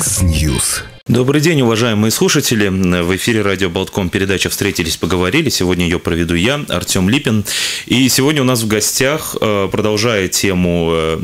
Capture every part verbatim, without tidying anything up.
Яндекс.Ньюс. Добрый день, уважаемые слушатели. В эфире радио Болтком передача «Встретились, поговорили». Сегодня ее проведу я, Артем Липин. И сегодня у нас в гостях, продолжая тему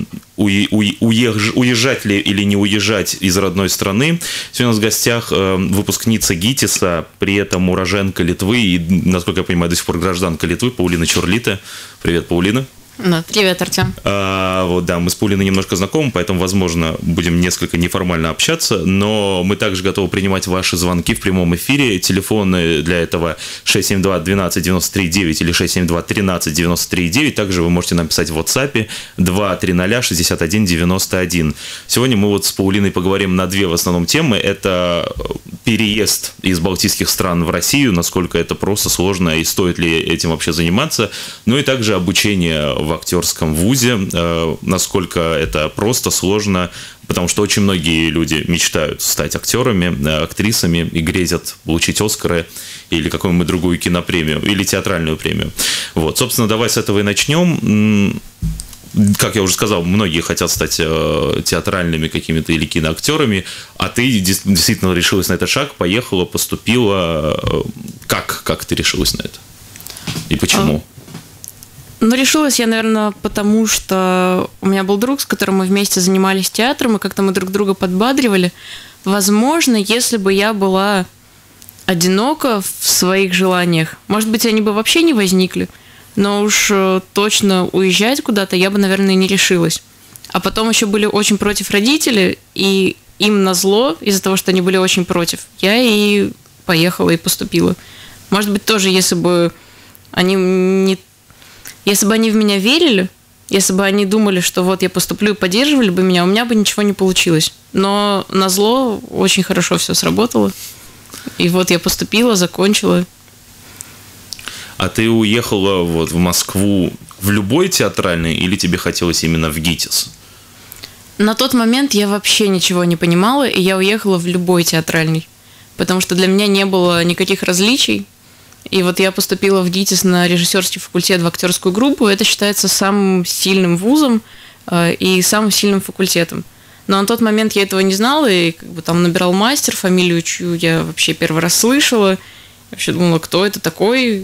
уезжать ли или не уезжать из родной страны, сегодня у нас в гостях выпускница ГИТИСа, при этом уроженка Литвы и, насколько я понимаю, до сих пор гражданка Литвы, Паулина Чурлита. Привет, Паулина. Да, привет, Артем. А, вот, да, мы с Паулиной немножко знакомы, поэтому, возможно, будем несколько неформально общаться, но мы также готовы принимать ваши звонки в прямом эфире. Телефоны для этого шесть семь два двенадцать девяносто три девять или шесть семь два тринадцать девяносто три девять. Также вы можете написать в WhatsApp два три ноль шестьдесят один девяносто один. Сегодня мы вот с Паулиной поговорим на две в основном темы. Это переезд из балтийских стран в Россию, насколько это просто сложно и стоит ли этим вообще заниматься, ну и также обучение в в актерском вузе, насколько это просто, сложно, потому что очень многие люди мечтают стать актерами, актрисами и грезят получить Оскары или какую-нибудь другую кинопремию, или театральную премию. Вот, собственно, давай с этого и начнем. Как я уже сказал, многие хотят стать театральными какими-то или киноактерами, а ты действительно решилась на этот шаг, поехала, поступила. Как, как ты решилась на это? И почему? Ну, решилась я, наверное, потому что у меня был друг, с которым мы вместе занимались театром, и как-то мы друг друга подбадривали. Возможно, если бы я была одинока в своих желаниях, может быть, они бы вообще не возникли, но уж точно уезжать куда-то я бы, наверное, не решилась. А потом еще были очень против родители, и им назло, из-за того, что они были очень против, я и поехала, и поступила. Может быть, тоже, если бы они не Если бы они в меня верили, если бы они думали, что вот я поступлю и поддерживали бы меня, у меня бы ничего не получилось. Но назло очень хорошо все сработало. И вот я поступила, закончила. А ты уехала вот в Москву в любой театральный или тебе хотелось именно в ГИТИС? На тот момент я вообще ничего не понимала, и я уехала в любой театральный. Потому что для меня не было никаких различий. И вот я поступила в ГИТИС на режиссерский факультет в актерскую группу. Это считается самым сильным вузом э, и самым сильным факультетом. Но на тот момент я этого не знала, и как бы там набирал мастер, фамилию чью я вообще первый раз слышала. Я вообще думала, кто это такой.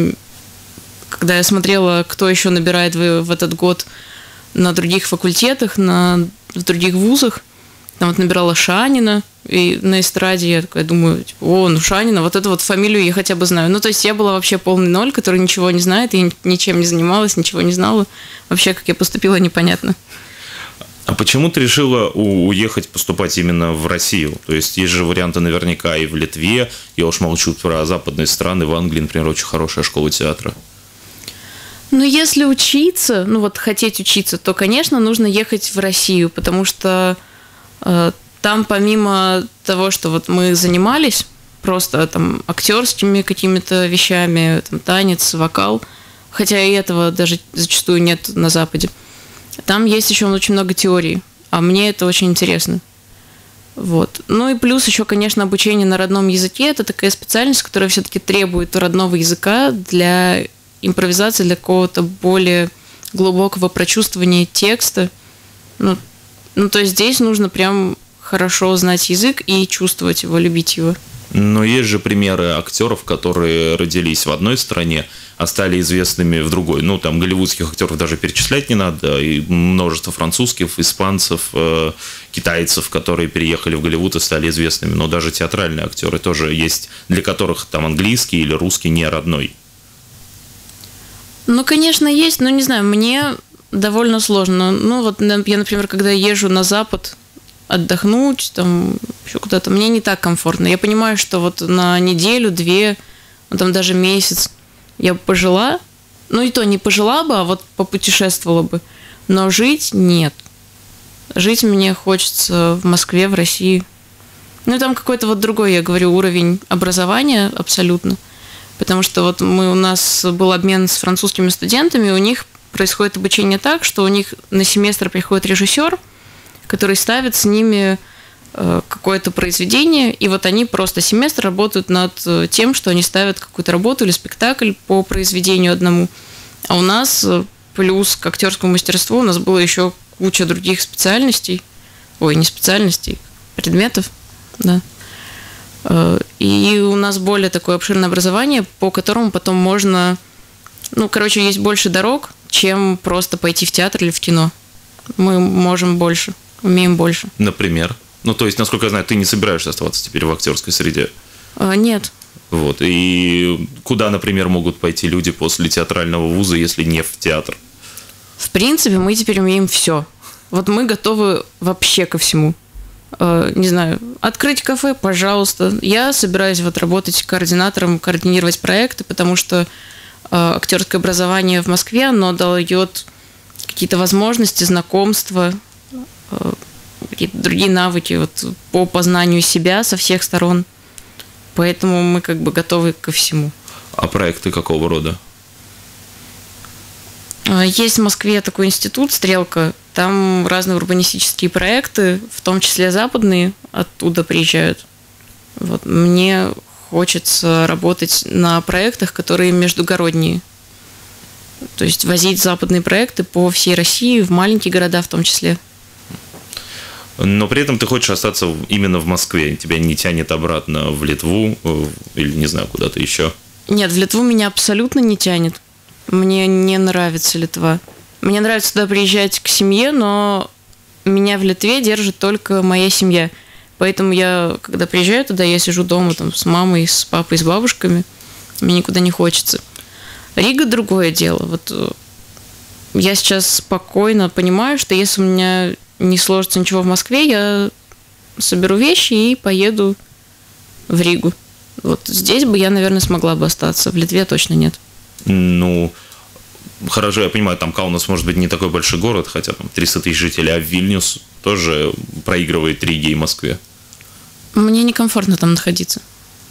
Когда я смотрела, кто еще набирает в, в этот год на других факультетах, на, в других вузах, там вот набирала Шанина, и на эстраде я такая думаю, типа, о, ну Шанина, вот эту вот фамилию я хотя бы знаю. Ну, то есть я была вообще полный ноль, который ничего не знает, и ничем не занималась, ничего не знала. Вообще, как я поступила, непонятно. А почему ты решила уехать поступать именно в Россию? То есть есть же варианты наверняка и в Литве, я уж молчу про западные страны, в Англии, например, очень хорошая школа театра. Ну, если учиться, ну вот хотеть учиться, то, конечно, нужно ехать в Россию, потому что там помимо того, что вот мы занимались просто там актерскими какими-то вещами, там танец, вокал, хотя и этого даже зачастую нет на Западе, там есть еще очень много теорий, а мне это очень интересно. Вот. Ну и плюс еще, конечно, обучение на родном языке, это такая специальность, которая все-таки требует родного языка для импровизации, для какого-то более глубокого прочувствования текста. Ну, Ну, то есть здесь нужно прям хорошо знать язык и чувствовать его, любить его. Но есть же примеры актеров, которые родились в одной стране, а стали известными в другой. Ну, там голливудских актеров даже перечислять не надо, и множество французских, испанцев, э, китайцев, которые переехали в Голливуд и стали известными. Но даже театральные актеры тоже есть, для которых там английский или русский не родной. Ну, конечно, есть, но не знаю, мне довольно сложно. Ну, вот я, например, когда езжу на Запад отдохнуть, там, еще куда-то, мне не так комфортно. Я понимаю, что вот на неделю, две, ну, там даже месяц я бы пожила, ну, и то не пожила бы, а вот попутешествовала бы. Но жить нет. Жить мне хочется в Москве, в России. Ну, там какой-то вот другой, я говорю, уровень образования абсолютно. Потому что вот мы, у нас был обмен с французскими студентами, у них происходит обучение так, что у них на семестр приходит режиссер, который ставит с ними какое-то произведение, и вот они просто семестр работают над тем, что они ставят какую-то работу или спектакль по произведению одному. А у нас плюс к актерскому мастерству у нас было еще куча других специальностей, ой, не специальностей, предметов, да. И у нас более такое обширное образование, по которому потом можно... Ну, короче, есть больше дорог, чем просто пойти в театр или в кино. Мы можем больше, умеем больше. Например? Ну, то есть, насколько я знаю, ты не собираешься оставаться теперь в актерской среде? А, нет. Вот. И куда, например, могут пойти люди после театрального вуза, если не в театр? В принципе, мы теперь умеем все. Вот мы готовы вообще ко всему. Не знаю, открыть кафе, пожалуйста. Я собираюсь вот работать координатором, координировать проекты, потому что актерское образование в Москве, оно дает какие-то возможности, знакомства, какие-то другие навыки вот, по познанию себя со всех сторон. Поэтому мы как бы готовы ко всему. А проекты какого рода? Есть в Москве такой институт «Стрелка». Там разные урбанистические проекты, в том числе западные, оттуда приезжают. Вот. Мне хочется работать на проектах, которые междугородние. То есть возить западные проекты по всей России, в маленькие города в том числе. Но при этом ты хочешь остаться именно в Москве, тебя не тянет обратно в Литву или, не знаю, куда-то еще? Нет, в Литву меня абсолютно не тянет. Мне не нравится Литва. Мне нравится туда приезжать к семье, но меня в Литве держит только моя семья. Поэтому я, когда приезжаю туда, я сижу дома там, с мамой, с папой, с бабушками. Мне никуда не хочется. Рига – другое дело. Вот я сейчас спокойно понимаю, что если у меня не сложится ничего в Москве, я соберу вещи и поеду в Ригу. Вот здесь бы я, наверное, смогла бы остаться. В Литве точно нет. Ну, хорошо, я понимаю, там Каунас может быть не такой большой город, хотя там триста тысяч жителей, а Вильнюс тоже проигрывает Риге и Москве. Мне некомфортно там находиться.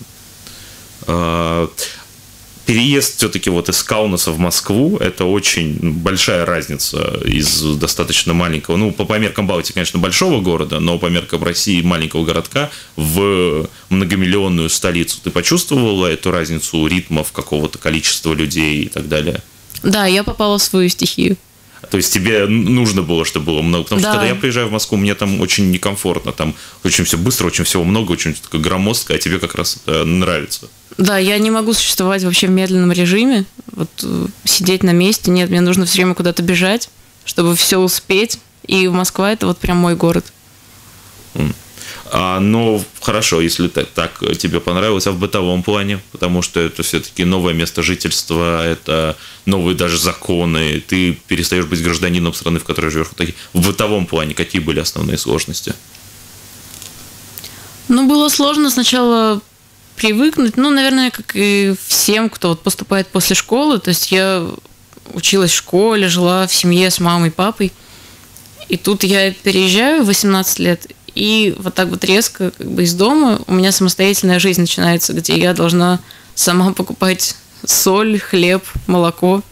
Переезд все-таки вот из Каунаса в Москву – это очень большая разница из достаточно маленького, ну, по, по меркам Балтии, конечно, большого города, но по меркам России маленького городка в многомиллионную столицу. Ты почувствовала эту разницу ритмов, какого-то количества людей и так далее? Да, я попала в свою стихию. То есть тебе нужно было, чтобы было много? Потому да. что когда я приезжаю в Москву, мне там очень некомфортно. Там очень все быстро, очень всего много, очень такое громоздкое, а тебе как раз это нравится. Да, я не могу существовать вообще в медленном режиме. Вот сидеть на месте. Нет, мне нужно все время куда-то бежать, чтобы все успеть. И Москва – это вот прям мой город. А, ну, хорошо, если так, так тебе понравилось, а в бытовом плане? Потому что это все-таки новое место жительства, это новые даже законы, ты перестаешь быть гражданином страны, в которой живешь. В бытовом плане какие были основные сложности? Ну, было сложно сначала привыкнуть, ну, наверное, как и всем, кто вот поступает после школы. То есть я училась в школе, жила в семье с мамой, папой. И тут я переезжаю в восемнадцать лет, и вот так вот резко как бы из дома у меня самостоятельная жизнь начинается, где я должна сама покупать соль, хлеб, молоко.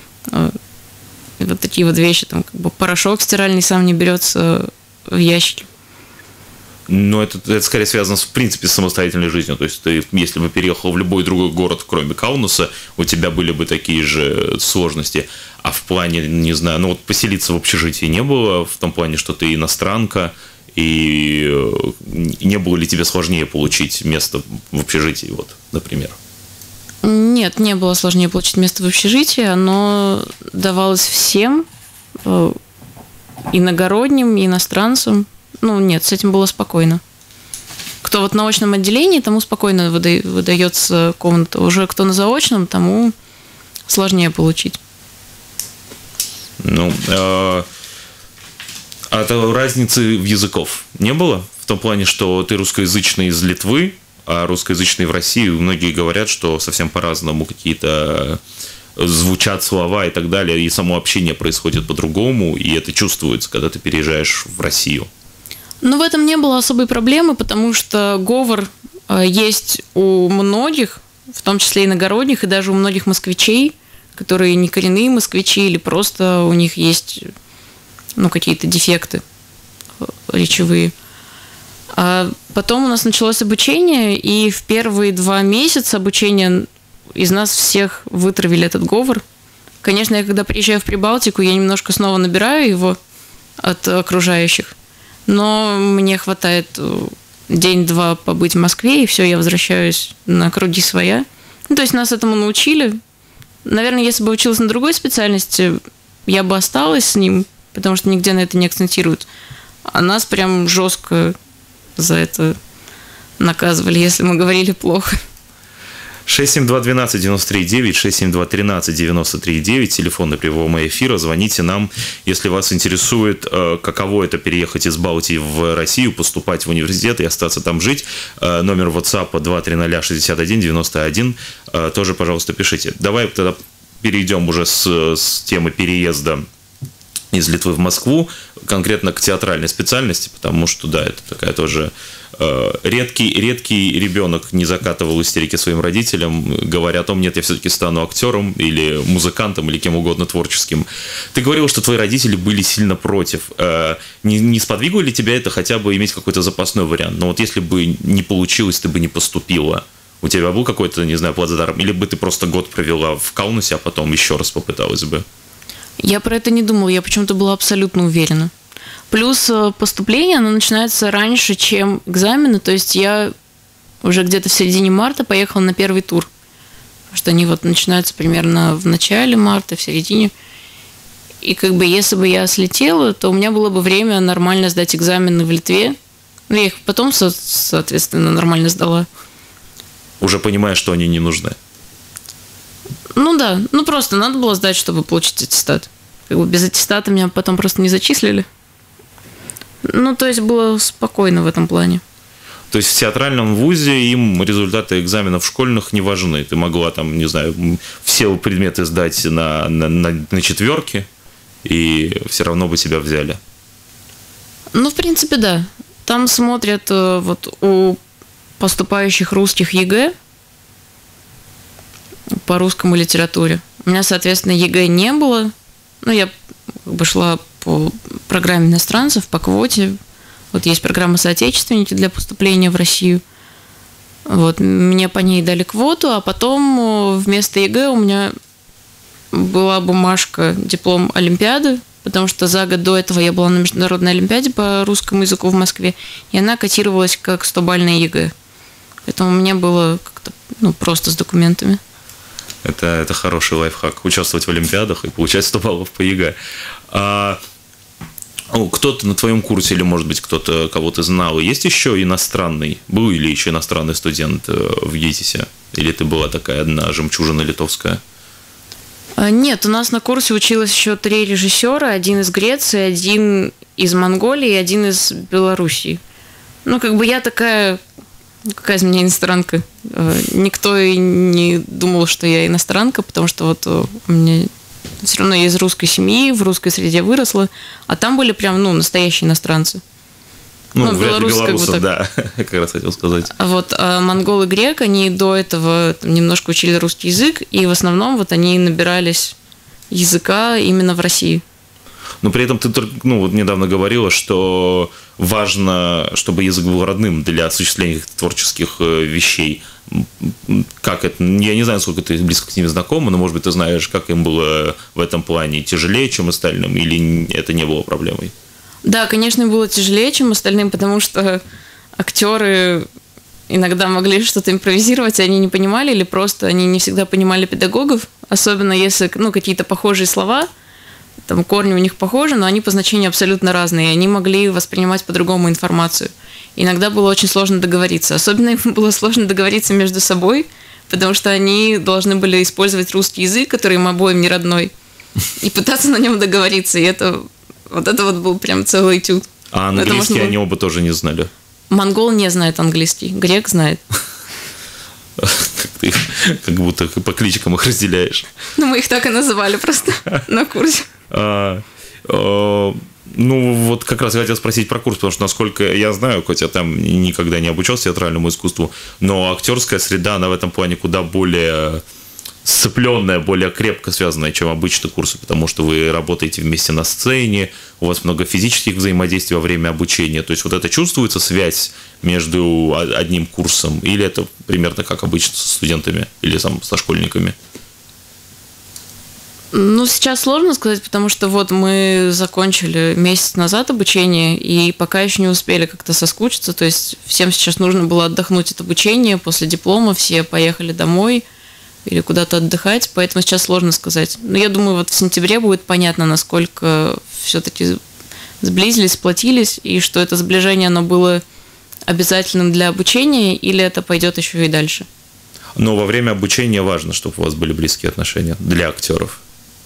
И вот такие вот вещи. Там как бы порошок стиральный сам не берется в ящике. Но это, это скорее связано, в принципе, с самостоятельной жизнью. То есть ты, если бы переехал в любой другой город, кроме Каунаса, у тебя были бы такие же сложности. А в плане, не знаю, ну вот поселиться в общежитии не было, в том плане, что ты иностранка, и не было ли тебе сложнее получить место в общежитии, вот, например? Нет, не было сложнее получить место в общежитии. Оно давалось всем, иногородним, и иностранцам. Ну, нет, с этим было спокойно. Кто вот на очном отделении, тому спокойно выда- выдается комната. Уже кто на заочном, тому сложнее получить. Ну, а, а то разницы в языков не было? В том плане, что ты русскоязычный из Литвы, а русскоязычный в России. Многие говорят, что совсем по-разному какие-то звучат слова и так далее, и само общение происходит по-другому, и это чувствуется, когда ты переезжаешь в Россию. Ну, в этом не было особой проблемы, потому что говор есть у многих, в том числе иногородних, и даже у многих москвичей, которые не коренные москвичи, или просто у них есть, ну, какие-то дефекты речевые. А потом у нас началось обучение, и в первые два месяца обучения из нас всех вытравили этот говор. Конечно, я когда приезжаю в Прибалтику, я немножко снова набираю его от окружающих. Но мне хватает день-два побыть в Москве, и все, я возвращаюсь на круги своя. Ну, то есть нас этому научили. Наверное, если бы училась на другой специальности, я бы осталась с ним, потому что нигде на это не акцентируют. А нас прям жестко за это наказывали, если мы говорили плохо. шесть семь два один два девять три девять, шесть семь два один три девять три девять, телефоны прямого эфира. Звоните нам, если вас интересует, каково это переехать из Балтии в Россию, поступать в университет и остаться там жить. Номер WhatsApp два три ноль шестьдесят один девяносто один. Тоже, пожалуйста, пишите. Давай тогда перейдем уже с, с темы переезда из Литвы в Москву, конкретно к театральной специальности, потому что, да, это такая тоже э, редкий, редкий ребенок не закатывал истерики своим родителям, говоря о том, нет, я все-таки стану актером или музыкантом, или кем угодно творческим. Ты говорил, что твои родители были сильно против. Э, не, не сподвигло ли тебя это хотя бы иметь какой-то запасной вариант? Но вот если бы не получилось, ты бы не поступила. У тебя был какой-то, не знаю, плацдарм? Или бы ты просто год провела в Каунасе, а потом еще раз попыталась бы? Я про это не думала, я почему-то была абсолютно уверена. Плюс поступление, оно начинается раньше, чем экзамены, то есть я уже где-то в середине марта поехала на первый тур, потому что они вот начинаются примерно в начале марта, в середине. И как бы если бы я слетела, то у меня было бы время нормально сдать экзамены в Литве. Ну, я их потом, соответственно, нормально сдала. Уже понимая, что они не нужны. Ну да, ну просто надо было сдать, чтобы получить аттестат. Как бы без аттестата меня потом просто не зачислили. Ну, то есть было спокойно в этом плане. То есть в театральном вузе им результаты экзаменов школьных не важны. Ты могла там, не знаю, все предметы сдать на, на, на, на четверки, и все равно бы тебя взяли. Ну, в принципе, да. Там смотрят вот у поступающих русских ЕГЭ по русскому литературе. У меня, соответственно, ЕГЭ не было. Ну, я как бы шла по программе иностранцев, по квоте. Вот есть программа «Соотечественники» для поступления в Россию. Вот, мне по ней дали квоту, а потом вместо ЕГЭ у меня была бумажка, диплом Олимпиады, потому что за год до этого я была на международной Олимпиаде по русскому языку в Москве, и она котировалась как сто-бальная ЕГЭ. Поэтому мне было как-то, ну, просто с документами. Это, это хороший лайфхак. Участвовать в Олимпиадах и получать сто баллов по ЕГЭ. А, ну, кто-то на твоем курсе, или, может быть, кто-то, кого ты знал, есть еще иностранный, был или еще иностранный студент в ЕТИСе? Или ты была такая одна жемчужина литовская? Нет, у нас на курсе училось еще три режиссера. Один из Греции, один из Монголии и один из Белоруссии. Ну, как бы я такая... Какая из меня иностранка? Никто и не думал, что я иностранка, потому что вот у меня все равно я из русской семьи, в русской среде выросла, а там были прям, ну, настоящие иностранцы. Ну, ну вряд ли белорусов, как бы, да, как раз хотел сказать. А вот а монгол и грек, они до этого там, немножко учили русский язык, и в основном вот они набирались языка именно в России. Но при этом ты, ну, вот недавно говорила, что важно, чтобы язык был родным для осуществления творческих вещей. Как это? Я не знаю, сколько ты близко с ними знакома, но, может быть, ты знаешь, как им было в этом плане тяжелее, чем остальным, или это не было проблемой? Да, конечно, было тяжелее, чем остальным, потому что актеры иногда могли что-то импровизировать, они не понимали, или просто они не всегда понимали педагогов, особенно если, ну, какие-то похожие слова, там корни у них похожи, но они по значению абсолютно разные, и они могли воспринимать по-другому информацию. Иногда было очень сложно договориться. Особенно им было сложно договориться между собой, потому что они должны были использовать русский язык, который им обоим не родной, и пытаться на нем договориться. И это вот это вот был прям целый этюд. А английский можно... они оба тоже не знали? Монгол не знает английский, грек знает. Как ты как будто по кличкам их разделяешь. Ну, мы их так и называли просто на курсе. А, а, ну, вот как раз я хотел спросить про курс, потому что, насколько я знаю, хоть я там никогда не обучался театральному искусству, но актерская среда, она в этом плане куда более сцепленная, более крепко связанная, чем обычные курсы, потому что вы работаете вместе на сцене, у вас много физических взаимодействий во время обучения. То есть вот это чувствуется связь между одним курсом, или это примерно как обычно со студентами или там, со школьниками? Ну, сейчас сложно сказать, потому что вот мы закончили месяц назад обучение, и пока еще не успели как-то соскучиться, то есть всем сейчас нужно было отдохнуть от обучения, после диплома все поехали домой или куда-то отдыхать, поэтому сейчас сложно сказать. Но я думаю, вот в сентябре будет понятно, насколько все-таки сблизились, сплотились, и что это сближение, оно было обязательным для обучения, или это пойдет еще и дальше. Но во время обучения важно, чтобы у вас были близкие отношения для актеров.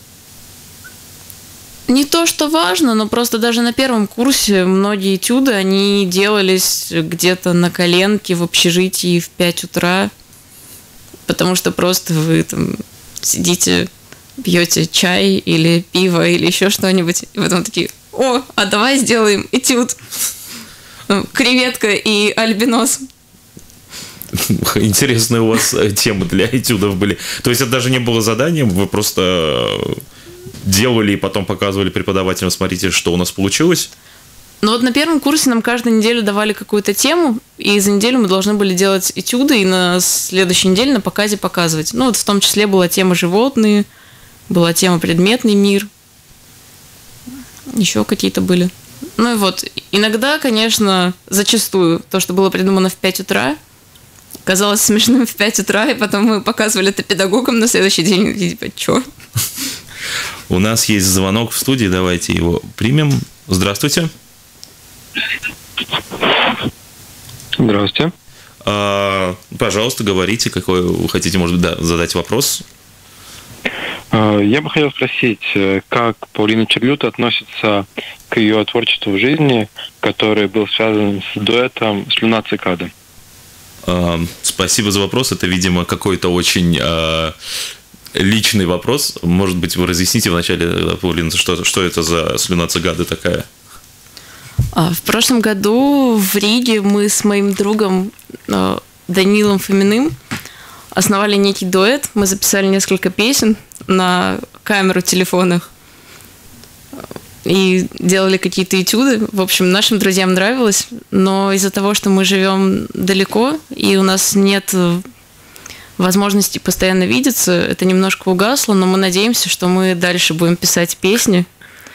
Не то, что важно, но просто даже на первом курсе многие этюды, они делались где-то на коленке в общежитии в пять утра, потому что просто вы там сидите, пьете чай или пиво или еще что-нибудь, и потом такие: о, а давай сделаем этюд. Креветка и альбинос. Интересные у вас темы для этюдов были. То есть это даже не было заданием, вы просто делали и потом показывали преподавателям: смотрите, что у нас получилось? Ну вот на первом курсе нам каждую неделю давали какую-то тему, и за неделю мы должны были делать этюды, и на следующей неделе на показе показывать. Ну вот в том числе была тема животные, была тема предметный мир, еще какие-то были. Ну и вот, иногда, конечно, зачастую то, что было придумано в пять утра, казалось смешным в пять утра, и потом мы показывали это педагогам на следующий день, и типа, чё? У нас есть звонок в студии, давайте его примем. Здравствуйте. Здравствуйте. А, пожалуйста, говорите, какой вы хотите, может быть, да, задать вопрос. Я бы хотел спросить, как Паулина Черлюта относится к ее творчеству в жизни, который был связан с дуэтом «Слюна цикады». А, спасибо за вопрос. Это, видимо, какой-то очень а, личный вопрос. Может быть, вы разъясните вначале, Паулина, что, что это за «Слюна цикады» такая? В прошлом году в Риге мы с моим другом Данилом Фоминым основали некий дуэт. Мы записали несколько песен на камеру телефона и делали какие-то этюды. В общем, нашим друзьям нравилось, но из-за того, что мы живем далеко и у нас нет возможности постоянно видеться, это немножко угасло, но мы надеемся, что мы дальше будем писать песни,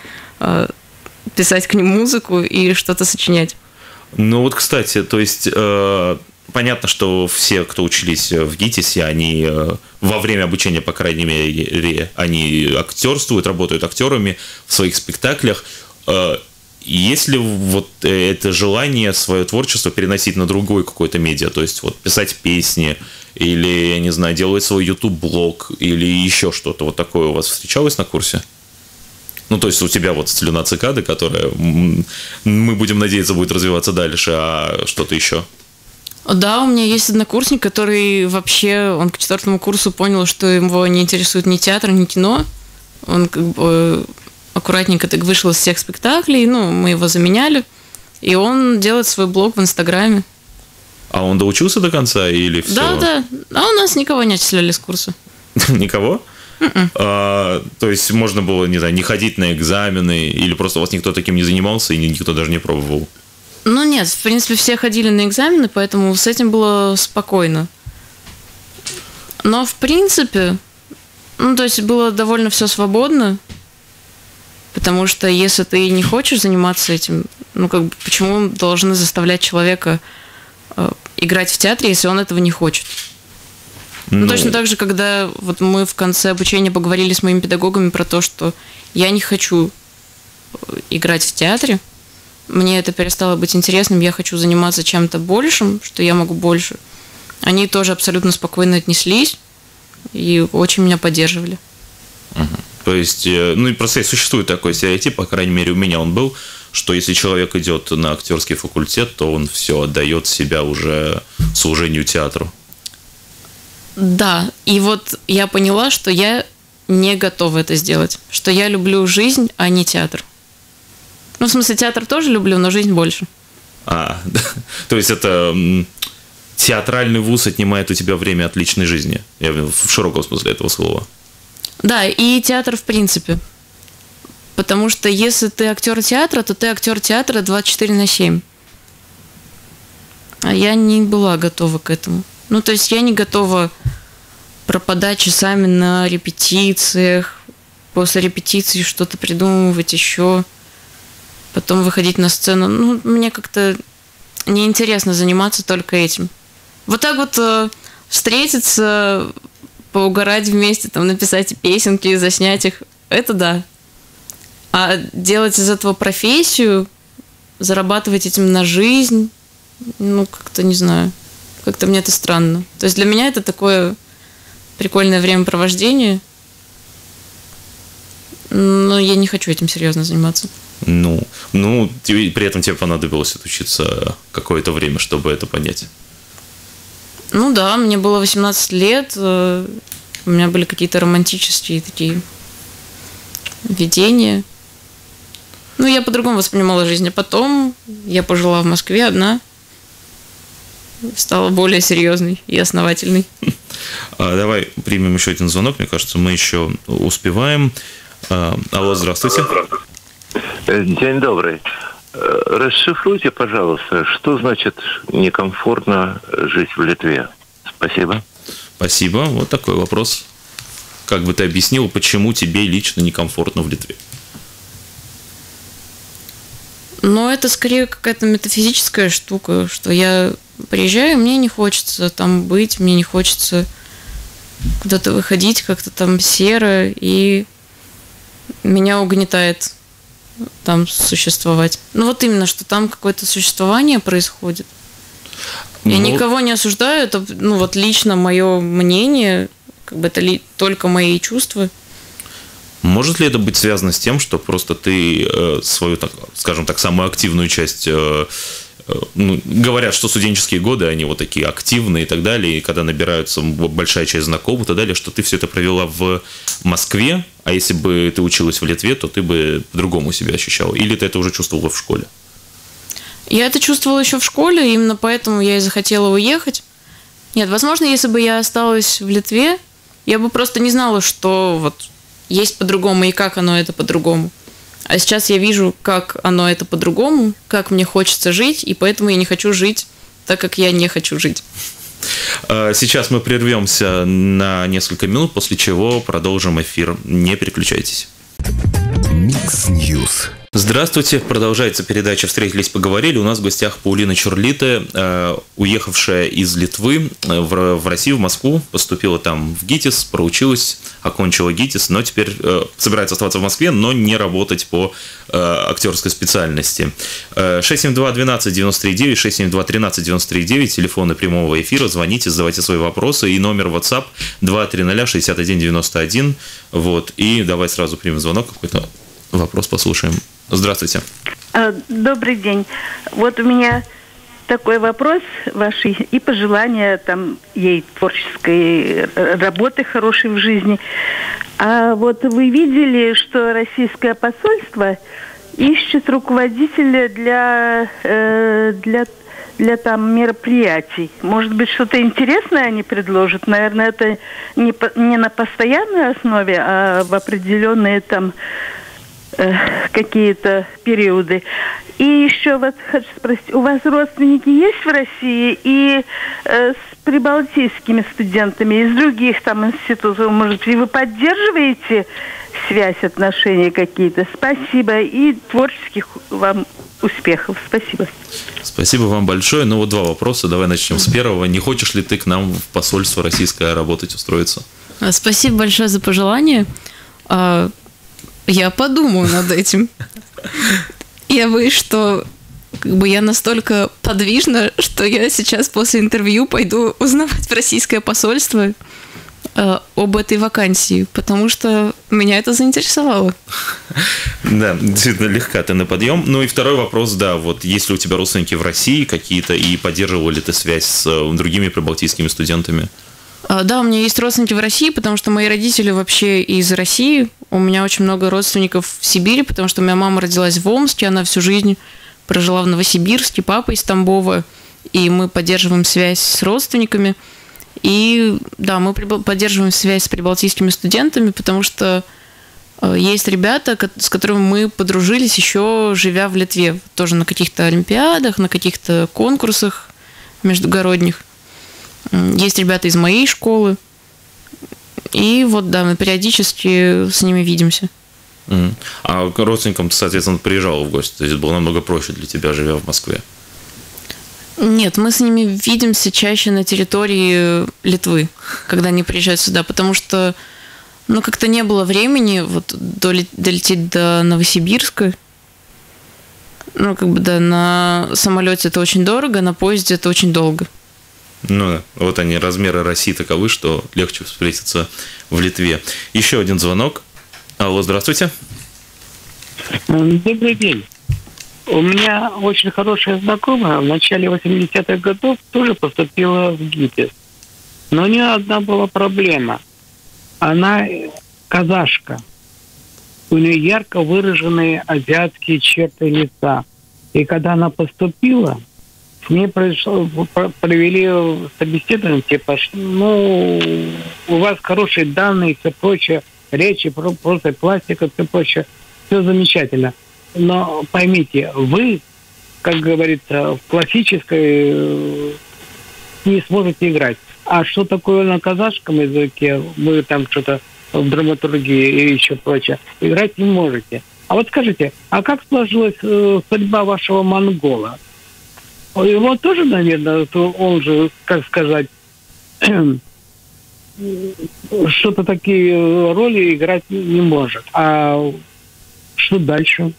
писать к ним музыку и что-то сочинять. Ну вот, кстати, то есть э, понятно, что все, кто учились в ГИТИСе, они э, во время обучения, по крайней мере, они актерствуют, работают актерами в своих спектаклях. Э, есть ли вот это желание свое творчество переносить на другой какой-то медиа, то есть вот писать песни или, я не знаю, делать свой YouTube-блог или еще что-то вот такое у вас встречалось на курсе? Ну, то есть у тебя вот «Слюна цикады», которая, мы будем надеяться, будет развиваться дальше, а что-то еще? Да, у меня есть однокурсник, который вообще, он к четвертому курсу понял, что его не интересует ни театр, ни кино. Он как бы аккуратненько так вышел из всех спектаклей, ну, мы его заменяли, и он делает свой блог в Инстаграме. А он доучился до конца или все? Да, да, а у нас никого не отчисляли с курса. Никого? А, то есть можно было, не знаю, не ходить на экзамены, или просто у вас никто таким не занимался и никто даже не пробовал? Ну нет, в принципе, все ходили на экзамены, поэтому с этим было спокойно. Но в принципе, ну то есть было довольно все свободно, потому что если ты не хочешь заниматься этим, ну как бы почему должны заставлять человека э, играть в театре, если он этого не хочет? Ну, ну, точно так же, когда вот мы в конце обучения поговорили с моими педагогами про то, что я не хочу играть в театре, мне это перестало быть интересным, я хочу заниматься чем-то большим, что я могу больше. Они тоже абсолютно спокойно отнеслись и очень меня поддерживали. Угу. То есть, ну и просто существует такой стереотип, по крайней мере у меня он был, что если человек идет на актерский факультет, то он все отдает себя уже служению театру. Да, и вот я поняла, что я не готова это сделать, что я люблю жизнь, а не театр. Ну, в смысле, театр тоже люблю, но жизнь больше. А, то есть это театральный вуз отнимает у тебя время от личной жизни, я в широком смысле этого слова. Да, и театр в принципе. Потому что если ты актер театра, то ты актер театра двадцать четыре на семь. А я не была готова к этому. Ну, то есть я не готова пропадать часами на репетициях, после репетиции что-то придумывать еще, потом выходить на сцену. Ну, мне как-то неинтересно заниматься только этим. Вот так вот э, встретиться, поугарать вместе, там, написать песенки, заснять их, это да. А делать из этого профессию, зарабатывать этим на жизнь, ну, как-то не знаю, как-то мне это странно. То есть для меня это такое прикольное времяпровождение, но я не хочу этим серьезно заниматься. Ну, ну тебе, при этом тебе понадобилось отучиться какое-то время, чтобы это понять. Ну да, мне было восемнадцать лет, у меня были какие-то романтические такие видения. Ну, я по-другому воспринимала жизнь, а потом я пожила в Москве одна, стала более серьезной и основательной. Давай примем еще один звонок, мне кажется, мы еще успеваем. Алло, здравствуйте. День добрый. Расшифруйте, пожалуйста, что значит некомфортно жить в Литве? Спасибо. Спасибо. Вот такой вопрос. Как бы ты объяснил, почему тебе лично некомфортно в Литве? Ну, это скорее какая-то метафизическая штука, что я приезжаю, мне не хочется там быть, мне не хочется куда-то выходить, как-то там серо, и меня угнетает там существовать. Ну, вот именно, что там какое-то существование происходит. Я ну... никого не осуждаю, это, ну, вот лично мое мнение, как бы это ли только мои чувства. Может ли это быть связано с тем, что просто ты э, свою, так, скажем так, самую активную часть, э, э, ну, говорят, что студенческие годы, они вот такие активные и так далее, и когда набираются большая часть знакомых и так далее, что ты все это провела в Москве, а если бы ты училась в Литве, то ты бы по-другому себя ощущала? Или ты это уже чувствовала в школе? Я это чувствовала еще в школе, именно поэтому я и захотела уехать. Нет, возможно, если бы я осталась в Литве, я бы просто не знала, что вот есть по-другому и как оно это по-другому. А сейчас я вижу, как оно это по-другому, как мне хочется жить, и поэтому я не хочу жить так, как я не хочу жить. Сейчас мы прервемся на несколько минут, после чего продолжим эфир. Не переключайтесь. Микс Ньюс. Здравствуйте, продолжается передача «Встретились, поговорили». У нас в гостях Паулина Чурлите, э, уехавшая из Литвы в, в Россию, в Москву, поступила там в ГИТИС, проучилась, окончила ГИТИС, но теперь э, собирается оставаться в Москве, но не работать по э, актерской специальности. шесть семь два двенадцать девяносто три девять, шесть семь два тринадцать девяносто три девять, телефоны прямого эфира, звоните, задавайте свои вопросы, и номер WhatsApp два три ноль шестьдесят один девяносто один. Вот, и давай сразу примем звонок, какой-то вопрос послушаем. Здравствуйте. Добрый день. Вот у меня такой вопрос вашей и пожелания там ей творческой работы хорошей в жизни. А вот вы видели, что российское посольство ищет руководителя для для для там мероприятий. Может быть, что-то интересное они предложат? Наверное, это не не на постоянной основе, а в определенные там какие-то периоды. И еще вот хочу спросить, у вас родственники есть в России и э, с прибалтийскими студентами из других там институтов, может быть, вы поддерживаете связь, отношения какие-то? Спасибо и творческих вам успехов. Спасибо. Спасибо вам большое. Ну вот два вопроса. Давай начнем с первого. Не хочешь ли ты к нам в посольство российское работать, устроиться? Спасибо большое за пожелание. Я подумаю над этим. Я боюсь, что как бы я настолько подвижна, что я сейчас после интервью пойду узнавать в российское посольство э, об этой вакансии, потому что меня это заинтересовало. Да, действительно легка ты на подъем. Ну и второй вопрос, да, вот есть ли у тебя родственники в России какие-то, и поддерживала ли ты связь с другими прибалтийскими студентами? Да, у меня есть родственники в России, потому что мои родители вообще из России. У меня очень много родственников в Сибири, потому что моя мама родилась в Омске, она всю жизнь прожила в Новосибирске, папа из Тамбова, и мы поддерживаем связь с родственниками. И да, мы поддерживаем связь с прибалтийскими студентами, потому что есть ребята, с которыми мы подружились еще живя в Литве, тоже на каких-то олимпиадах, на каких-то конкурсах междугородних. Есть ребята из моей школы. И вот, да, мы периодически с ними видимся. Mm. А к родственникам ты, соответственно, приезжала в гости? То есть было намного проще для тебя, живя в Москве? Нет, мы с ними видимся чаще на территории Литвы, когда они приезжают сюда, потому что, ну, как-то не было времени вот долететь до Новосибирска. Ну, как бы, да, на самолете это очень дорого, на поезде это очень долго. Ну да, вот они, размеры России таковы, что легче встретиться в Литве. Еще один звонок. Алло, здравствуйте. Добрый день. У меня очень хорошая знакомая в начале восьмидесятых годов тоже поступила в ГИТИС. Но у нее одна была проблема. Она казашка. У нее ярко выраженные азиатские черты лица. И когда она поступила, с ней произошло, провели собеседование, типа, ну, у вас хорошие данные, все прочее, речи, просто пластика, все прочее, все замечательно. Но поймите, вы, как говорится, в классической не сможете играть. А что такое на казахском языке, вы там что-то в драматургии и еще прочее, играть не можете. А вот скажите, а как сложилась э, судьба вашего монгола? Его тоже, наверное, он же, как сказать, что-то такие роли играть не может. А что дальше?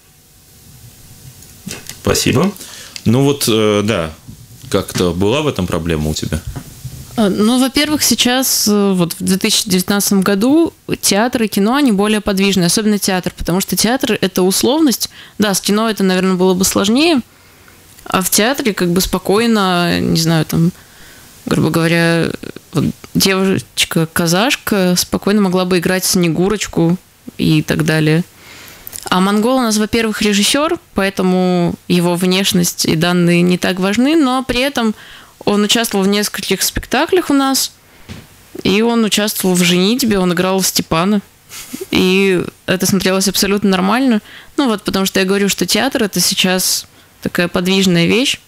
Спасибо. Ну вот, э, да, как-то была в этом проблема у тебя? Ну, во-первых, сейчас, вот в две тысячи девятнадцатом году театр и кино, они более подвижны, особенно театр, потому что театр – это условность. Да, с кино это, наверное, было бы сложнее, а в театре как бы спокойно, не знаю, там, грубо говоря, вот девочка-казашка спокойно могла бы играть Снегурочку и так далее. А монгол у нас, во-первых, режиссер, поэтому его внешность и данные не так важны, но при этом он участвовал в нескольких спектаклях у нас, и он участвовал в «Женитьбе», он играл Степана, и это смотрелось абсолютно нормально. Ну вот, потому что я говорю, что театр – это сейчас такая подвижная вещь,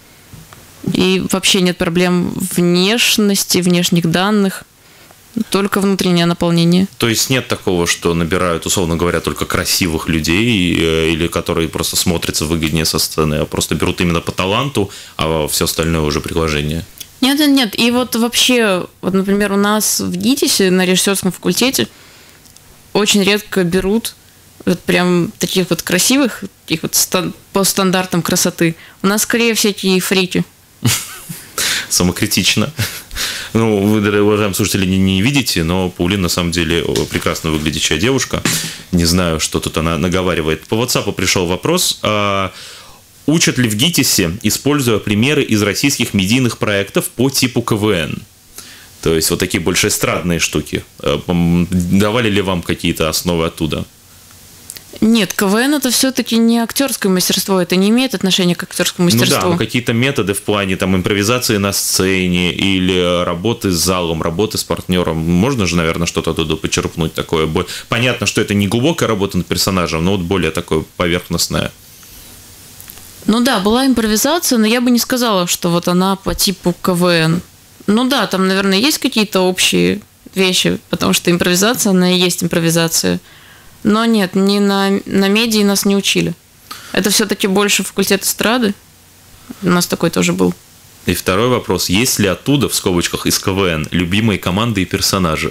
и вообще нет проблем внешности, внешних данных, только внутреннее наполнение. То есть нет такого, что набирают, условно говоря, только красивых людей или которые просто смотрятся выгоднее со сцены, а просто берут именно по таланту, а все остальное уже приглашение? Нет, нет, нет. И вот вообще, вот, например, у нас в ГИТИСе на режиссерском факультете очень редко берут вот прям таких вот красивых, таких вот стан- по стандартам красоты. У нас скорее всякие фрики. Самокритично. Ну, вы, уважаемые слушатели, не, не видите, но Паулина на самом деле прекрасно выглядящая девушка. Не знаю, что тут она наговаривает. По WhatsApp пришел вопрос. А, учат ли в ГИТИСе, используя примеры из российских медийных проектов по типу КВН? То есть вот такие больше эстрадные штуки. Давали ли вам какие-то основы оттуда? Нет, КВН это все-таки не актерское мастерство, это не имеет отношения к актерскому мастерству. Ну да, но какие-то методы в плане там импровизации на сцене или работы с залом, работы с партнером. Можно же, наверное, что-то оттуда почерпнуть такое. Понятно, что это не глубокая работа над персонажем, но вот более такое поверхностное. Ну да, была импровизация, но я бы не сказала, что вот она по типу КВН. Ну да, там, наверное, есть какие-то общие вещи, потому что импровизация, она и есть импровизация. Но нет, не на, на медиа нас не учили. Это все-таки больше факультет эстрады. У нас такой тоже был. И второй вопрос. Есть ли оттуда, в скобочках, из КВН, любимые команды и персонажи?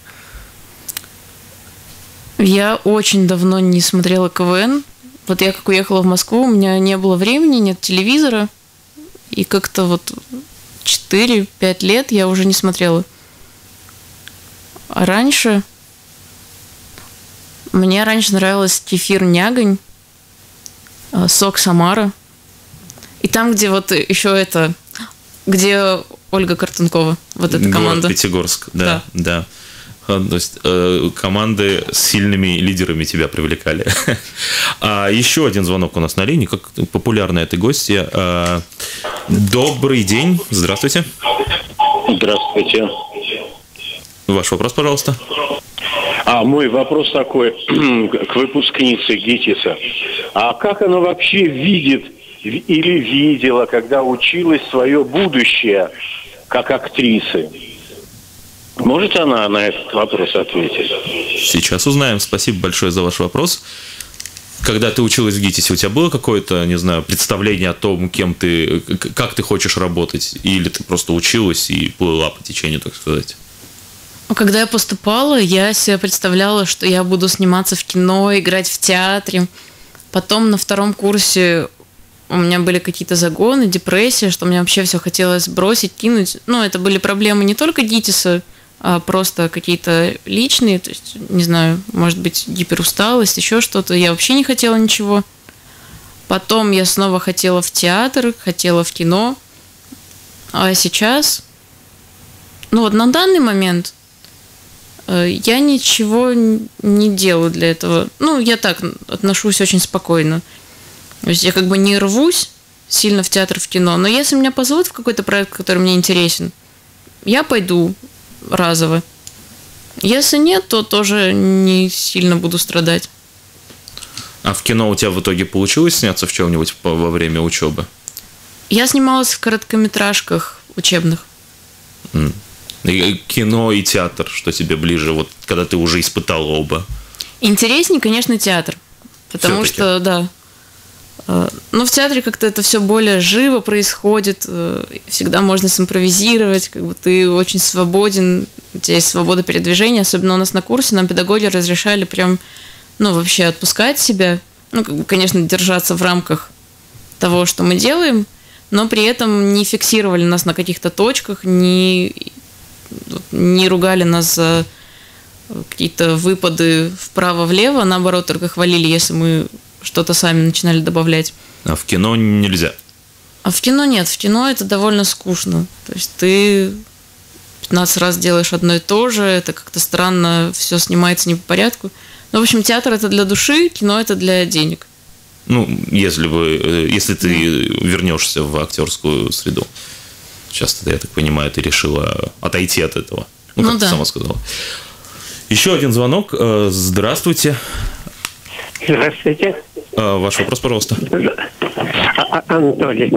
Я очень давно не смотрела КВН. Вот я как уехала в Москву, у меня не было времени, нет телевизора. И как-то вот четыре-пять лет я уже не смотрела. А раньше... Мне раньше нравилось «Кефир Нягонь», «Сок Самара». И там, где вот еще это... Где Ольга Картункова, вот эта команда. Город Пятигорск, да, да. да. То есть э, команды с сильными лидерами тебя привлекали. А еще один звонок у нас на линии, как популярная эта гостья. А, добрый день, здравствуйте. Здравствуйте. Ваш вопрос, пожалуйста. А мой вопрос такой к выпускнице ГИТИСа. А как она вообще видит или видела, когда училась, свое будущее как актрисы? Может она на этот вопрос ответить? Сейчас узнаем. Спасибо большое за ваш вопрос. Когда ты училась в ГИТИСе, у тебя было какое-то, не знаю, представление о том, кем ты, как ты хочешь работать? Или ты просто училась и плыла по течению, так сказать? Когда я поступала, я себе представляла, что я буду сниматься в кино, играть в театре. Потом на втором курсе у меня были какие-то загоны, депрессия, что мне вообще все хотелось бросить, кинуть. Ну, это были проблемы не только ГИТИСа, а просто какие-то личные, то есть, не знаю, может быть, гиперусталость, еще что-то. Я вообще не хотела ничего. Потом я снова хотела в театр, хотела в кино. А сейчас, ну вот на данный момент я ничего не делаю для этого. Ну, я так отношусь очень спокойно. То есть я как бы не рвусь сильно в театр, в кино, но если меня позовут в какой-то проект, который мне интересен, я пойду разово. Если нет, то тоже не сильно буду страдать. А в кино у тебя в итоге получилось сняться в чем-нибудь во время учебы? Я снималась в короткометражках учебных. Mm. И кино и театр, что тебе ближе, вот когда ты уже испытала оба? Интереснее, конечно, театр. Потому Все-таки. что, да. Но в театре как-то это все более живо происходит, всегда можно симпровизировать, как бы ты очень свободен, у тебя есть свобода передвижения, особенно у нас на курсе нам педагоги разрешали прям, ну, вообще отпускать себя, ну, как бы, конечно, держаться в рамках того, что мы делаем, но при этом не фиксировали нас на каких-то точках, не, не ругали нас за какие-то выпады вправо-влево, наоборот, только хвалили, если мы что-то сами начинали добавлять. А в кино нельзя? А в кино нет. В кино это довольно скучно. То есть ты пятнадцать раз делаешь одно и то же, это как-то странно, все снимается не по порядку. Ну, в общем, театр это для души, кино это для денег. Ну, если бы, если ты да. вернешься в актерскую среду. Сейчас, я так понимаю, ты решила отойти от этого. Ну, как ну, ты да. сама сказала. Еще один звонок. Здравствуйте. Здравствуйте. А, ваш вопрос, пожалуйста. А, Анатолий,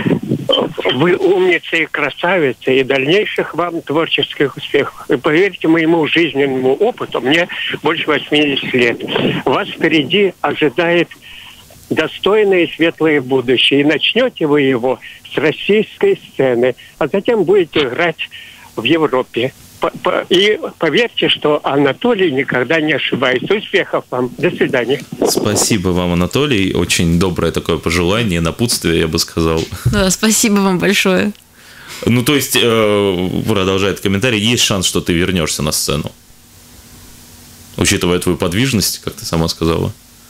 вы умница и красавица, и дальнейших вам творческих успехов. И поверьте моему жизненному опыту, мне больше восьмидесяти лет. Вас впереди ожидает достойное и светлое будущее. И начнете вы его с российской сцены, а затем будете играть в Европе. И поверьте, что Анатолий никогда не ошибается. Успехов вам. До свидания. Спасибо вам, Анатолий. Очень доброе такое пожелание, напутствие, я бы сказал. Да, спасибо вам большое. Ну, то есть, продолжает комментарий, есть шанс, что ты вернешься на сцену? Учитывая твою подвижность, как ты сама сказала.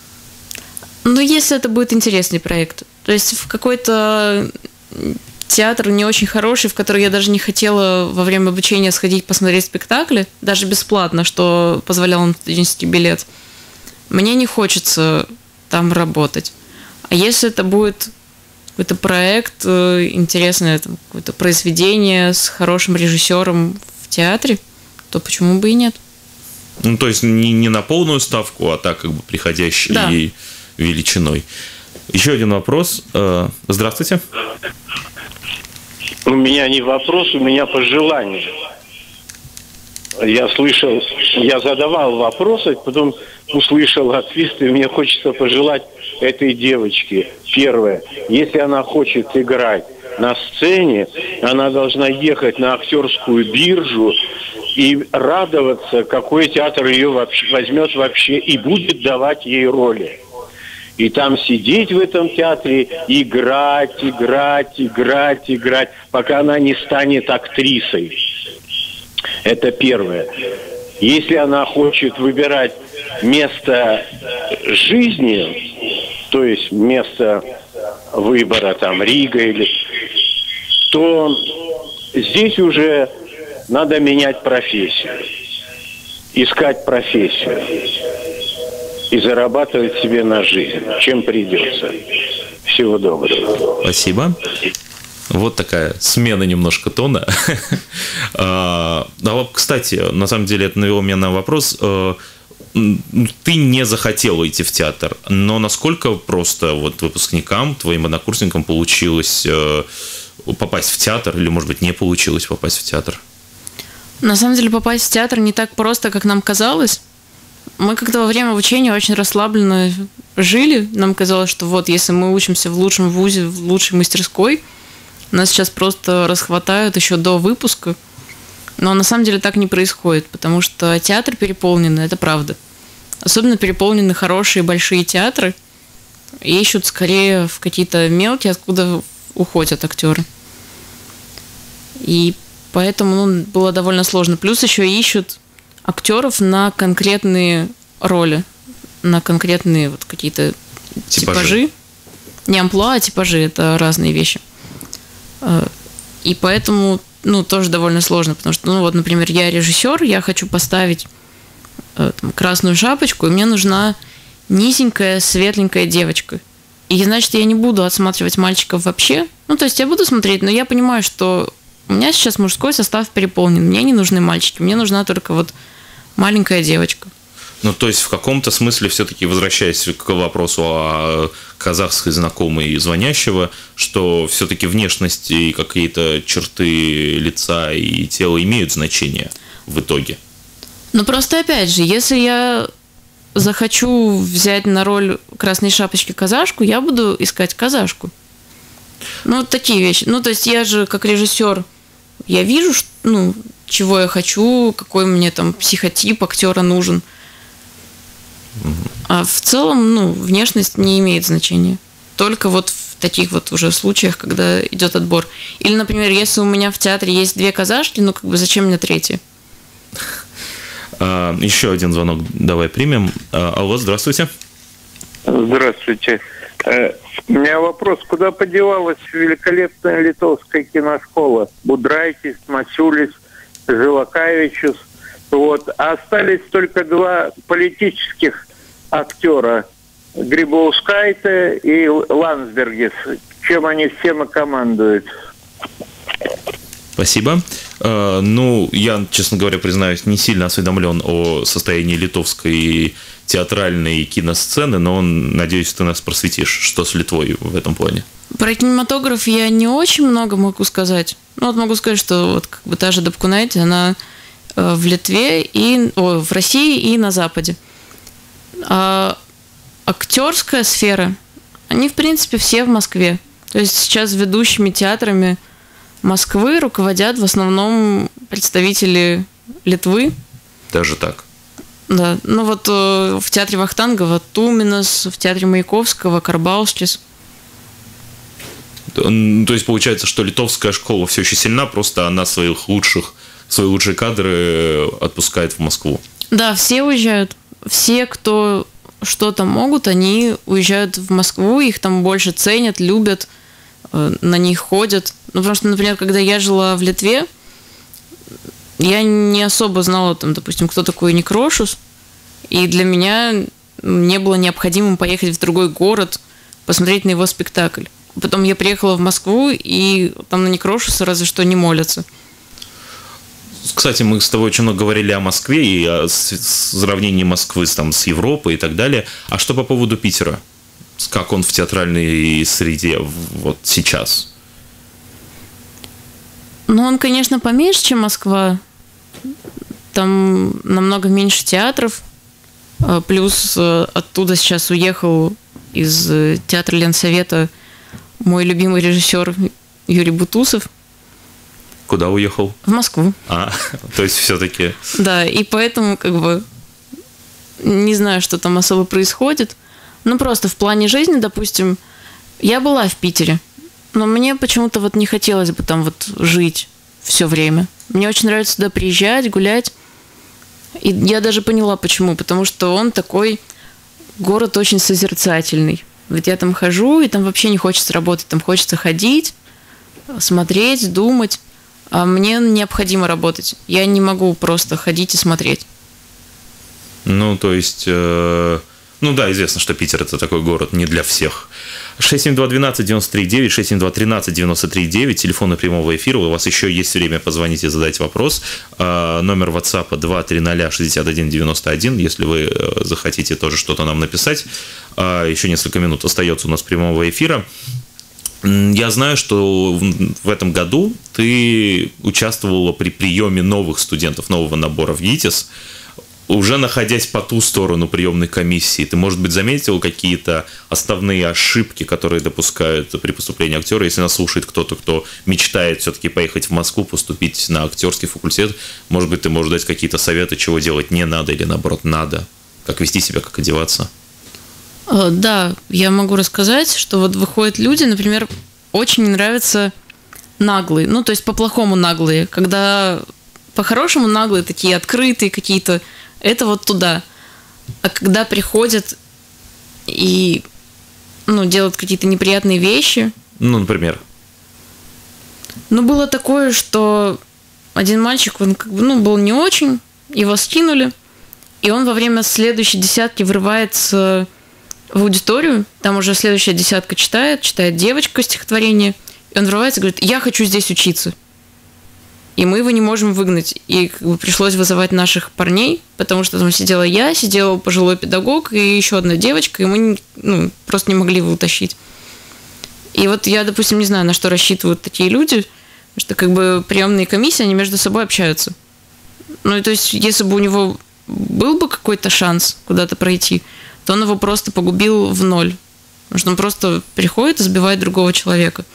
Ну, если это будет интересный проект. То есть, в какой-то театр не очень хороший, в который я даже не хотела во время обучения сходить посмотреть спектакли, даже бесплатно, что позволял студенческий билет. Мне не хочется там работать. А если это будет какой-то проект интересный, там, какое-то произведение с хорошим режиссером в театре, то почему бы и нет? Ну, то есть не, не на полную ставку, а так как бы приходящей да. величиной. Еще один вопрос. Здравствуйте. У меня не вопрос, у меня пожелание. Я слышал, я задавал вопросы, потом услышал ответ, и мне хочется пожелать этой девочке. Первое, если она хочет играть на сцене, она должна ехать на актерскую биржу и радоваться, какой театр ее вообще, возьмет вообще и будет давать ей роли. И там сидеть в этом театре, играть, играть, играть, играть, пока она не станет актрисой. Это первое. Если она хочет выбирать место жизни, то есть место выбора, там, Рига или... то здесь уже надо менять профессию. Искать профессию. И зарабатывать себе на жизнь, чем придется. Всего доброго. Спасибо. Вот такая смена немножко тона. А, кстати, на самом деле это навело меня на вопрос. Ты не захотела идти в театр, но насколько просто вот выпускникам, твоим однокурсникам получилось попасть в театр, или, может быть, не получилось попасть в театр? На самом деле попасть в театр не так просто, как нам казалось. Мы как-то во время обучения очень расслабленно жили. Нам казалось, что вот если мы учимся в лучшем вузе, в лучшей мастерской, нас сейчас просто расхватают еще до выпуска. Но на самом деле так не происходит, потому что театр переполнен, это правда. Особенно переполнены хорошие большие театры, и ищут скорее в какие-то мелкие, откуда уходят актеры. И поэтому ну, было довольно сложно. Плюс еще ищут актеров на конкретные роли, на конкретные вот какие-то типажи. типажи. Не амплуа, а типажи, это разные вещи. И поэтому, ну, тоже довольно сложно, потому что, ну, вот, например, я режиссер, я хочу поставить там, красную шапочку, и мне нужна низенькая, светленькая девочка. И, значит, я не буду отсматривать мальчиков вообще. Ну, то есть я буду смотреть, но я понимаю, что у меня сейчас мужской состав переполнен. Мне не нужны мальчики, мне нужна только вот маленькая девочка. Ну, то есть в каком-то смысле все-таки, возвращаясь к вопросу о казахской знакомой звонящего, что все-таки внешность и какие-то черты лица и тела имеют значение в итоге. Ну, просто опять же, если я захочу взять на роль красной шапочки казашку, я буду искать казашку. Ну, вот такие вещи. Ну, то есть я же как режиссер, я вижу, ну, чего я хочу, какой мне там психотип актера нужен. А в целом, ну, внешность не имеет значения. Только вот в таких вот уже случаях, когда идет отбор. Или, например, если у меня в театре есть две казашки, ну, как бы зачем мне третья? А, еще один звонок давай примем. А, алло, здравствуйте. Здравствуйте. У меня вопрос, куда подевалась великолепная литовская киношкола? Будрайтис, Мачулис, Жилакавичус. Вот. А остались только два политических актера, Грибоускайте и Ландсбергис. Чем они всем и командуют? Спасибо. Ну, я, честно говоря, признаюсь, не сильно осведомлен о состоянии литовской театральной киносцены, но, надеюсь, ты нас просветишь, что с Литвой в этом плане. Про кинематограф я не очень много могу сказать. Ну, вот могу сказать, что вот как бы та же Дапкунайте, она в Литве, и, о, в России и на Западе. А актерская сфера, они, в принципе, все в Москве. То есть сейчас ведущими театрами Москвы руководят в основном представители Литвы. Даже так? Да. Ну вот э, в театре Вахтангова Туминас, в театре Маяковского Карбаускис. То есть получается, что литовская школа все еще сильна, просто она своих лучших, свои лучшие кадры отпускает в Москву. Да, все уезжают. Все, кто что-то могут, они уезжают в Москву, их там больше ценят, любят, на них ходят. Ну, потому что, например, когда я жила в Литве, я не особо знала, там, допустим, кто такой Некрошус, и для меня не было необходимым поехать в другой город, посмотреть на его спектакль. Потом я приехала в Москву, и там на Некрошуса разве что не молятся. Кстати, мы с тобой очень много говорили о Москве и о сравнении Москвы там, с Европой и так далее. А что по поводу Питера? Как он в театральной среде вот сейчас? Ну, он, конечно, поменьше, чем Москва. Там намного меньше театров. Плюс оттуда сейчас уехал из театра Ленсовета мой любимый режиссер Юрий Бутусов. Куда уехал? В Москву. А, то есть все-таки... Да, и поэтому как бы не знаю, что там особо происходит. Ну, просто в плане жизни, допустим, я была в Питере, но мне почему-то вот не хотелось бы там вот жить все время. Мне очень нравится туда приезжать, гулять. И я даже поняла, почему. Потому что он такой город очень созерцательный. Ведь я там хожу, и там вообще не хочется работать. Там хочется ходить, смотреть, думать. А мне необходимо работать. Я не могу просто ходить и смотреть. Ну, то есть... Э... Ну да, известно, что Питер – это такой город не для всех. шесть семь два один два девять три девять, шесть семь два один три девять три девять, телефоны прямого эфира. У вас еще есть время позвонить и задать вопрос. Номер WhatsApp два три ноль шестьдесят один девяносто один, если вы захотите тоже что-то нам написать. Еще несколько минут остается у нас прямого эфира. Я знаю, что в этом году ты участвовала при приеме новых студентов, нового набора в ГИТИС. Уже находясь по ту сторону приемной комиссии, ты, может быть, заметил какие-то основные ошибки, которые допускают при поступлении актера? Если нас слушает кто-то, кто мечтает все-таки поехать в Москву, поступить на актерский факультет, может быть, ты можешь дать какие-то советы, чего делать не надо или, наоборот, надо? Как вести себя, как одеваться? Да, я могу рассказать, что вот выходят люди, например, очень не нравятся наглые, ну, то есть по-плохому наглые, когда по-хорошему наглые, такие открытые какие-то, это вот туда. А когда приходят и, ну, делают какие-то неприятные вещи... Ну, например? Ну, было такое, что один мальчик, он как бы, ну, был не очень, его скинули, и он во время следующей десятки врывается в аудиторию, там уже следующая десятка читает, читает девочка стихотворение, и он врывается и говорит: я хочу здесь учиться. И мы его не можем выгнать. И как бы пришлось вызывать наших парней, потому что там сидела я, сидел пожилой педагог и еще одна девочка, и мы, ну, просто не могли его утащить. И вот я, допустим, не знаю, на что рассчитывают такие люди, что как бы приемные комиссии, они между собой общаются. Ну, и то есть, если бы у него был бы какой-то шанс куда-то пройти, то он его просто погубил в ноль. Потому что он просто приходит и сбивает другого человека.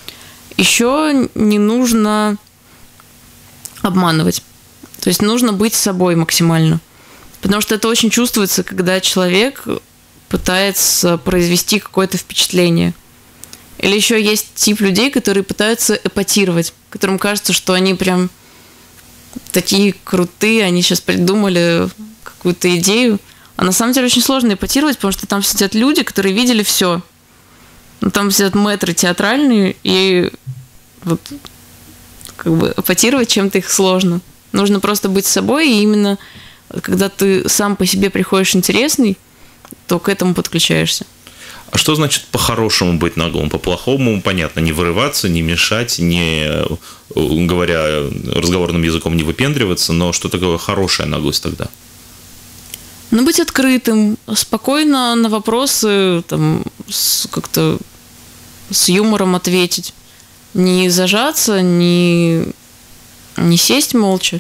Еще не нужно обманывать. То есть нужно быть собой максимально. Потому что это очень чувствуется, когда человек пытается произвести какое-то впечатление. Или еще есть тип людей, которые пытаются эпатировать, которым кажется, что они прям такие крутые, они сейчас придумали какую-то идею. А на самом деле очень сложно эпатировать, потому что там сидят люди, которые видели все. Там сидят мэтры театральные, и вот как бы эпатировать чем-то их сложно. Нужно просто быть собой, и именно когда ты сам по себе приходишь интересный, то к этому подключаешься. А что значит по-хорошему быть наглым? По-плохому, понятно, не вырываться, не мешать, не, говоря разговорным языком, не выпендриваться, но что такое хорошая наглость тогда? Ну, быть открытым, спокойно на вопросы там, с, как-то с юмором ответить. Не зажаться, не, не сесть молча.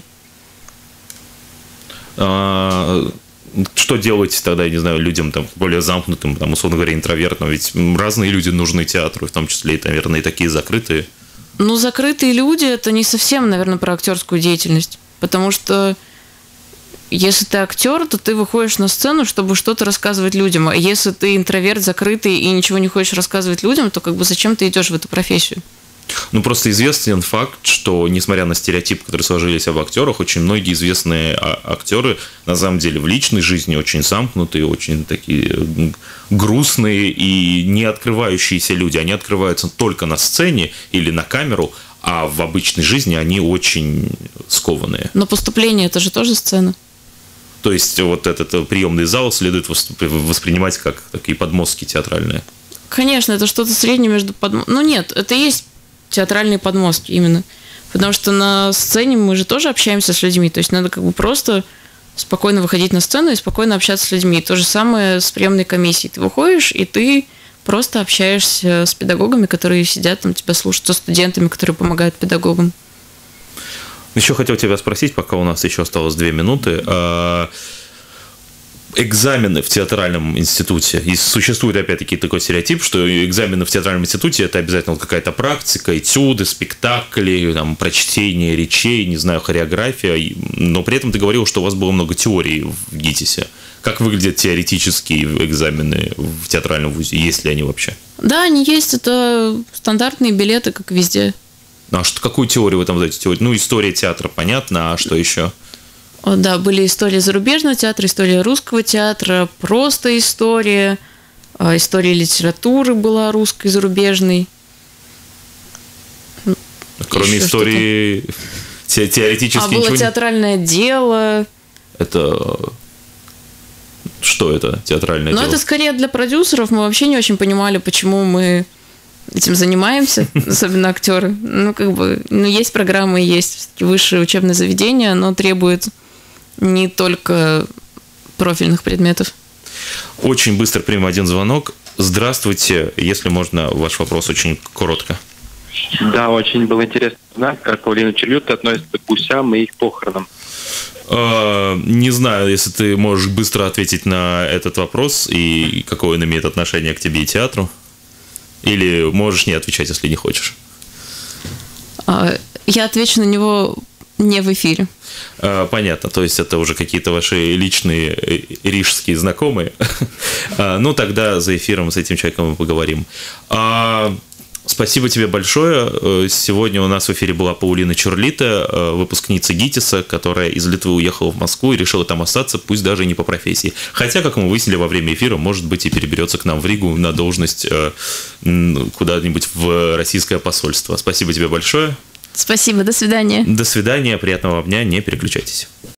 А, что делать тогда, я не знаю, людям там, более замкнутым, там, условно говоря, интровертным? Ведь разные люди нужны театру, в том числе, наверное, и такие закрытые. Ну, закрытые люди – это не совсем, наверное, про актерскую деятельность. Потому что если ты актер, то ты выходишь на сцену, чтобы что-то рассказывать людям. А если ты интроверт, закрытый и ничего не хочешь рассказывать людям, то как бы зачем ты идешь в эту профессию? Ну, просто известен факт, что, несмотря на стереотипы, которые сложились об актерах, очень многие известные актеры, на самом деле, в личной жизни очень замкнутые, очень такие грустные и не открывающиеся люди. Они открываются только на сцене или на камеру, а в обычной жизни они очень скованные. Но поступление – это же тоже сцена. То есть, вот этот приемный зал следует воспринимать как такие подмостки театральные. Конечно, это что-то среднее между подмостками. Ну, нет, это и есть театральные подмостки именно. Потому что на сцене мы же тоже общаемся с людьми. То есть надо как бы просто спокойно выходить на сцену и спокойно общаться с людьми. И то же самое с приемной комиссией. Ты выходишь, и ты просто общаешься с педагогами, которые сидят там, тебя слушают, со студентами, которые помогают педагогам. Еще хотел тебя спросить, пока у нас еще осталось две минуты. Экзамены в театральном институте. И существует, опять-таки, такой стереотип, что экзамены в театральном институте – это обязательно какая-то практика, этюды, спектакли, там, прочтение речей, не знаю, хореография. Но при этом ты говорил, что у вас было много теорий в ГИТИСе. Как выглядят теоретические экзамены в театральном вузе? Есть ли они вообще? Да, они есть. Это стандартные билеты, как везде. А что, какую теорию вы там даете? Ну, история театра, понятно, а что еще? Да, были истории зарубежного театра, история русского театра, просто история, история литературы была русской, зарубежной. Кроме еще истории те, теоретически а было ничего театральное не... дело. Это... Что это, театральное Ну, дело? это скорее для продюсеров. Мы вообще не очень понимали, почему мы этим занимаемся, особенно актеры. Ну, как бы, ну, есть программы, есть высшее учебное заведение, оно требует не только профильных предметов. Очень быстро примем один звонок. Здравствуйте. Если можно, ваш вопрос очень коротко. Да, очень было интересно узнать, как Паулина Черлюта относится к гусям и их похоронам. Не знаю, если ты можешь быстро ответить на этот вопрос и какое он имеет отношение к тебе и театру. Или можешь не отвечать, если не хочешь. Я отвечу на него не в эфире. Понятно, то есть это уже какие-то ваши личные рижские знакомые. Ну, тогда за эфиром с этим человеком мы поговорим. Спасибо тебе большое. Сегодня у нас в эфире была Паулина Черлюта, выпускница ГИТИСа, которая из Литвы уехала в Москву и решила там остаться, пусть даже не по профессии. Хотя, как мы выяснили во время эфира, может быть, и переберется к нам в Ригу на должность куда-нибудь в российское посольство. Спасибо тебе большое. Спасибо, до свидания. До свидания, приятного вам дня, не переключайтесь.